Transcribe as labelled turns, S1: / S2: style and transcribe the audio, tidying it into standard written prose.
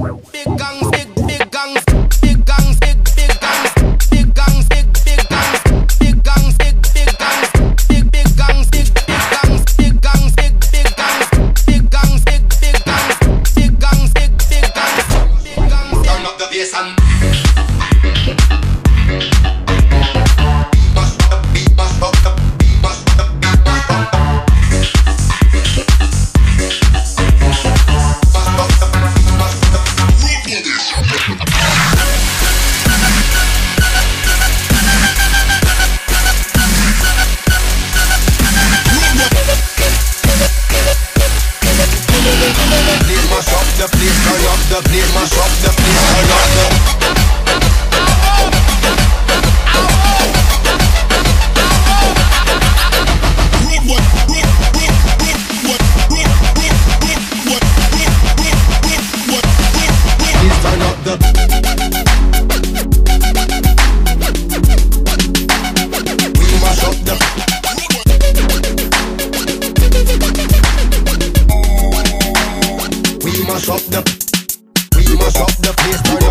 S1: Big guns, big guns, big guns, big guns, big guns, big guns, big guns, big guns, big guns, big guns, big guns, big guns, big guns, big guns, big guns, big guns. Turn up the bass and the place, turn up the place, mash up the place, turn up the. Please turn up the. We mash up the. We mash up the place.